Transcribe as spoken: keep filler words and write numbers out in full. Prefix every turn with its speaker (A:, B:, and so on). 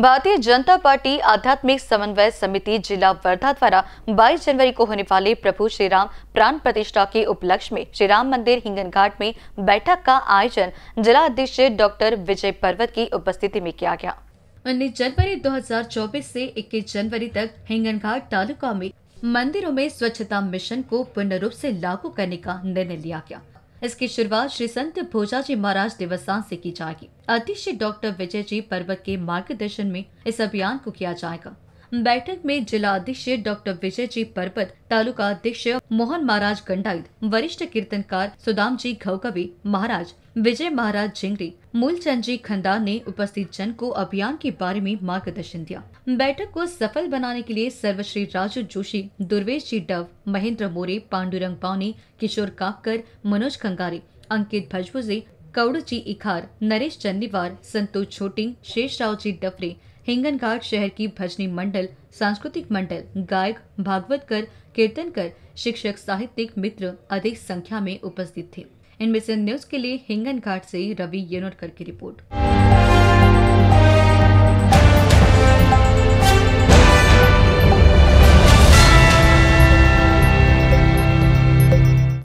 A: Bharatiya Janata party आध्यात्मिक समन्वय समिति जिला वर्धा द्वारा बाईस जनवरी को होने वाले प्रभु श्री राम प्राण प्रतिष्ठा के उपलक्ष्य में श्री राम मंदिर हिंगनघाट में बैठक का आयोजन जिला अध्यक्ष डॉक्टर विजय पर्वत की उपस्थिति में किया गया। उन्नीस जनवरी दो हज़ार चौबीस से इक्कीस जनवरी तक हिंगनघाट तालुका में मंदिरों में स्वच्छता मिशन को पूर्ण रूप से लागू करने का निर्णय लिया गया। इसकी शुरुआत श्री संत भोजाजी महाराज देवस्थान से की जाएगी। अध्यक्ष डॉक्टर विजय जी पर्वत के मार्गदर्शन में इस अभियान को किया जाएगा। बैठक में जिला अध्यक्ष डॉक्टर विजय जी पर्वत, तालुका अध्यक्ष मोहन महाराज गंडाइत, वरिष्ठ कीर्तनकार सुदाम जी घौकवी महाराज, विजय महाराज झिंगरी, मूलचंद जी खंडार ने उपस्थित जन को अभियान के बारे में मार्गदर्शन दिया। बैठक को सफल बनाने के लिए सर्वश्री राजू जोशी, दुर्वेश जी डव, महेंद्र मोरे, पांडुरंग पावनी, किशोर कापकर, मनोज खंगारी, अंकित भजभुजे, कौड़ जी इखार, नरेश चन्नीवार, संतोष छोटिंग, शेषराव जी डफरे, हिंगनघाट शहर की भजनी मंडल, सांस्कृतिक मंडल, गायक, भागवतकर, कीर्तनकर, शिक्षक, साहित्यिक मित्र अधिक संख्या में उपस्थित थे। इनमें से न्यूज के लिए हिंगनघाट से रवि येनोटकर की रिपोर्ट।